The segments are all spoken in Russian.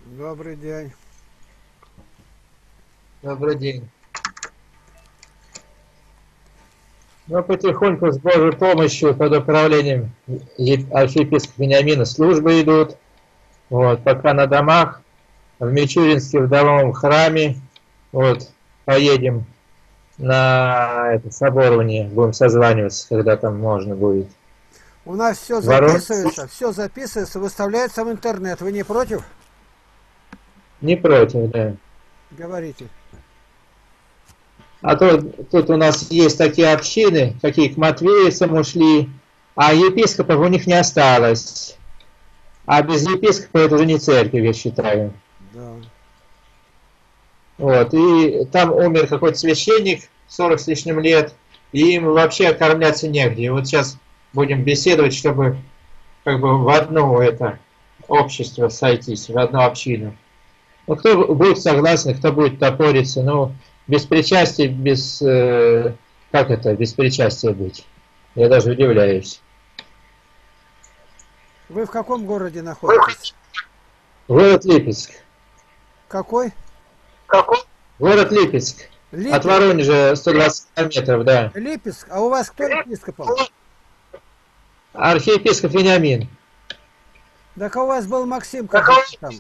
Добрый день. Добрый день. Ну, потихоньку с Божьей помощью под управлением архиепископа Вениамина службы идут. Вот, пока на домах, в Мичуринске, в домовом храме. Вот, поедем на это соборование, будем созваниваться, когда там можно будет. У нас Воронеж все записывается, выставляется в интернет. Вы не против? не против, да. Говорите. А то тут у нас есть такие общины, какие к матвеевцам ушли, а епископов у них не осталось. А без епископа это уже не церковь, я считаю. Да. Вот, и там умер какой-то священник, 40 с лишним лет, и им вообще окормляться негде. И вот сейчас будем беседовать, чтобы как бы в одно это общество сойтись, в одну общину. Ну, кто будет согласен, кто будет топориться, ну, без причастия, как это, без причастия быть? Я даже удивляюсь. Вы в каком городе находитесь? Город Липецк. Какой? Город Липецк. От Липецк. Воронежа 120 километров, да. Липецк. А у вас кто епископом? Архиепископ Вениамин. Так а у вас был Максим там.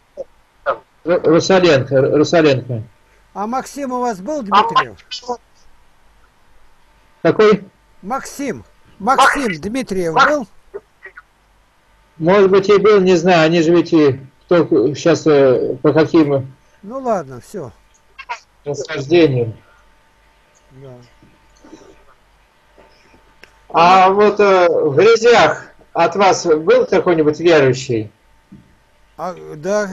Русаленко. А Максим у вас был, Дмитриев? Какой? Максим Дмитриев был? Может быть, и был, не знаю. Они же ведь кто сейчас по каким Ну ладно, все. расхождениям. Да. А вот в Грязях от вас был какой-нибудь верующий? Да.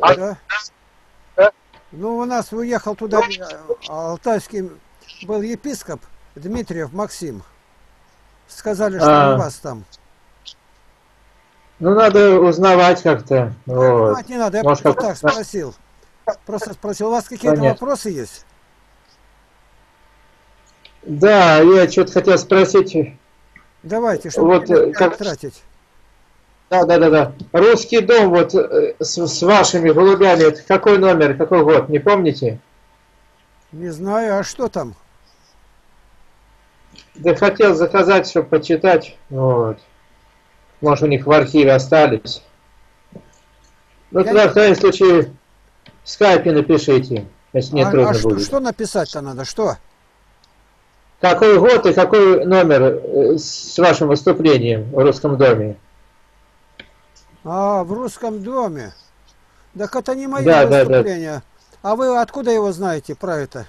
Ну, у нас уехал туда алтайский был епископ Дмитриев Максим. Сказали, что у вас там. Ну, надо узнавать как-то. Вот. Узнавать не надо, я Может, просто так спросил. Просто спросил, у вас какие-то вопросы есть? Да, я что-то хотел спросить. Давайте, чтобы Вот, не тратить. Да. Русский дом вот с вашими голубями, это какой номер, какой год, не помните? Не знаю, а что там? Да хотел заказать, чтобы почитать. Вот. Может, у них в архиве остались. Ну, тогда, в крайнем случае, в скайпе напишите, если не трудно будет. Что написать-то надо? Что? Какой год и какой номер с вашим выступлением в Русском доме? В Русском доме. Так это не мои выступления. Да. А вы откуда его знаете про это?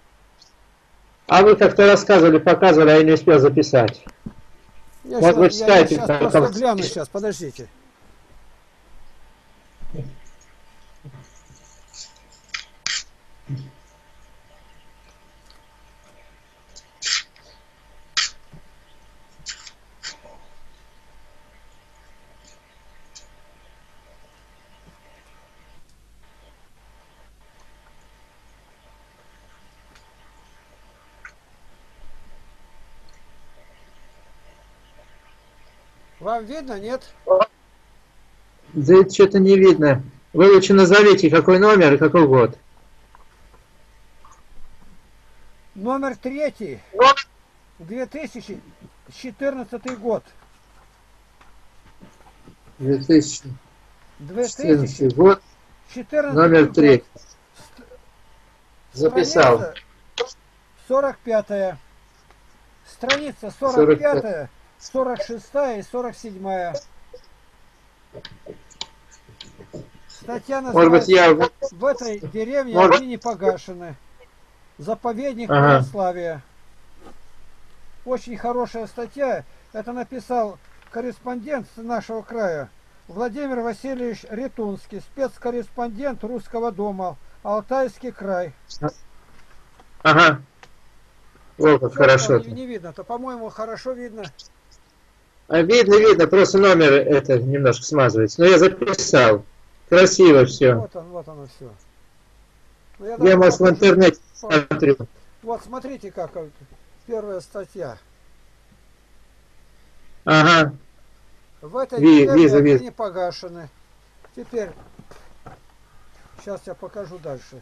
А вы как-то рассказывали, показывали, а я не успел записать. Может быть, я сейчас просто гляну сейчас, подождите. Вам видно, нет? Да это что-то не видно. Вы лучше назовите, какой номер и какой год. Номер 3. 2014 год. 2014 год. 14 номер 3. Записал. 45-я. Страница 45-я. 46 и 47. Статья называется «В этой деревне огни не погашены. Заповедник православия». Очень хорошая статья. Это написал корреспондент нашего края Владимир Васильевич Ретунский, спецкорреспондент Русского дома, Алтайский край. Ага. О, как хорошо. Не видно-то, по-моему, хорошо видно. Видно, просто номер это немножко смазывается. Но я записал. Красиво все. Вот оно все. Я может, в интернете смотрю. Вот, смотрите, как первая статья. Ага. В этой деревне вижу. не погашены. Теперь Сейчас я покажу дальше.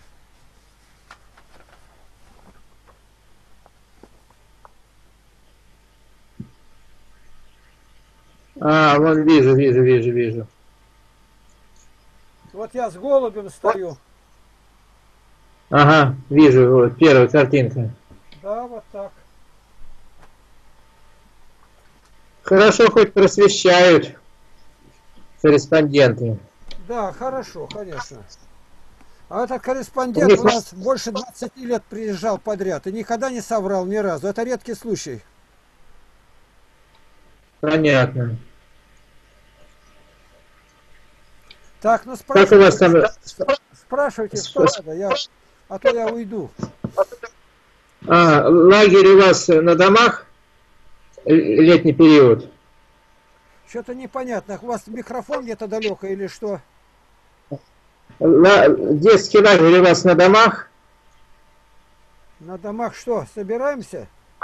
А, вон вижу. Вот я с голубем стою. Ага, вижу, вот, первая картинка. Да, вот так. Хорошо, хоть просвещают корреспонденты. Да, хорошо, конечно. А этот корреспондент у нас больше 20 лет приезжал подряд и никогда не соврал ни разу. Это редкий случай. Понятно. Так, ну Как у вас там... спрашивайте, что надо, а то я уйду. А, лагерь у вас на домах? Летний период? Что-то непонятно. У вас микрофон где-то далеко или что? Детский лагерь у вас на домах? На домах что, собираемся?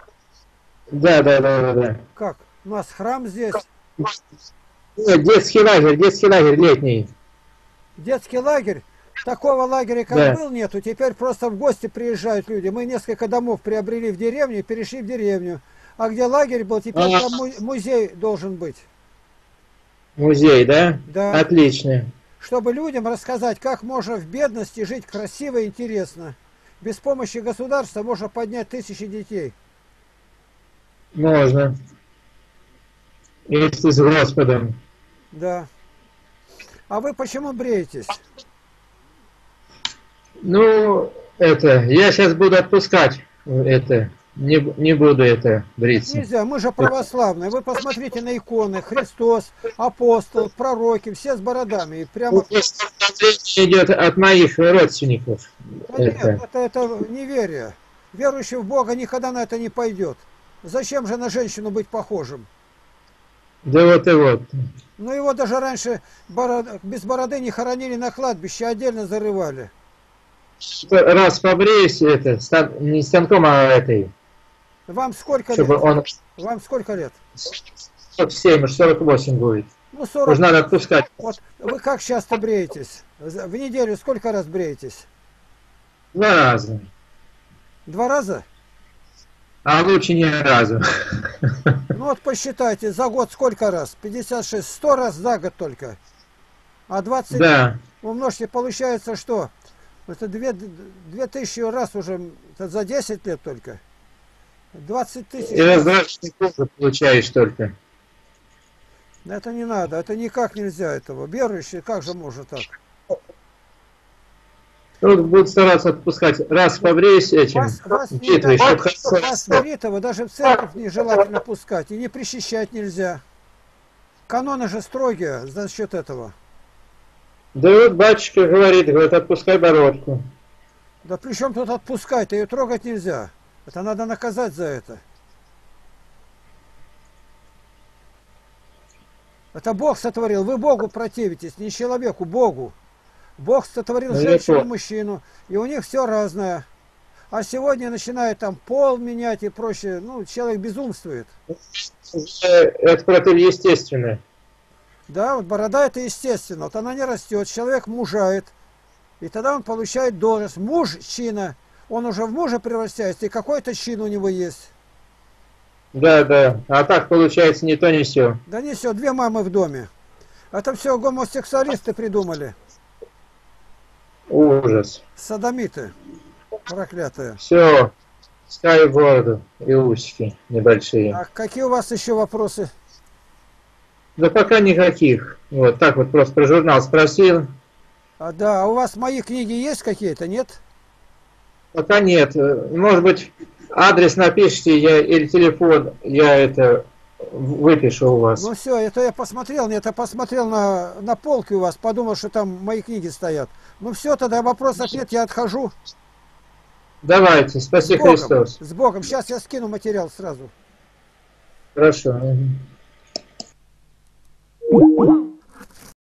Да. Как? У нас храм здесь. Нет, детский лагерь летний. Детский лагерь? Такого лагеря, как Да. был, нету. Теперь просто в гости приезжают люди. Мы несколько домов приобрели в деревне и перешли в деревню. А где лагерь был, теперь там музей должен быть. Музей, да? Да. Отлично. Чтобы людям рассказать, как можно в бедности жить красиво и интересно. Без помощи государства можно поднять тысячи детей. Можно. Если с Господом. Да. А вы почему бреетесь? Ну, я сейчас буду отпускать не буду бриться. Нельзя, мы же православные. Вы посмотрите на иконы. Христос, апостол, пророки, все с бородами. И прямо... Идет от моих родственников. Да нет, это неверие. Верующий в Бога никогда на это не пойдет. Зачем же на женщину быть похожим? Да вот и вот. Ну его даже раньше без бороды не хоронили на кладбище, отдельно зарывали. Раз побреюсь, не станком, а этой. Вам сколько Чтобы лет? он... Вам сколько лет? 47, 48 будет. Ну 40. Уж надо отпускать. Вот вы как часто бреетесь? В неделю сколько раз бреетесь? 2 раза. 2 раза? А лучше ни разу. Ну вот посчитайте, за год сколько раз? 56, 100 раз за год только. А 20 Да. умножьте, получается что? Это 2000 раз уже, это за 10 лет только. 20 тысяч. И раздражительный тоже получаешь только. Это не надо, это никак нельзя этого. Верующий, как же может так? Тут будут стараться отпускать. Раз побреюсь этим. Вас бритого даже в церковь нежелательно пускать. И не причащать нельзя. Каноны же строгие за счет этого. Да вот батюшка говорит, отпускай бородку. Да при чем тут отпускать? Ее трогать нельзя. Это надо наказать за это. Это Бог сотворил. Вы Богу противитесь, не человеку, Богу. Бог сотворил женщину и мужчину. И у них все разное. А сегодня начинают там пол менять и прочее. Ну, человек безумствует. Это противоестественно. Да, вот борода это естественно. Вот она не растет, человек мужает. И тогда он получает должность. Мужчина. Он уже в мужа превращается, и какой-то чин у него есть. Да. А так получается не то, не все. Да не все, 2 мамы в доме. Это все гомосексуалисты придумали. Ужас. Содомиты. Проклятые. Все. Пускай в бороду и усики небольшие. А какие у вас еще вопросы? Да пока никаких. Вот так вот просто про журнал спросил. Да, а у вас мои книги есть какие-то, нет? Пока нет. Может быть, адрес напишите или телефон, я выпишу у вас. Ну все, это я посмотрел, нет, я посмотрел на полке у вас, подумал, что там мои книги стоят. Ну все, тогда вопросов нет, я отхожу. Давайте, спаси Христос. С Богом. Сейчас я скину материал сразу. Хорошо.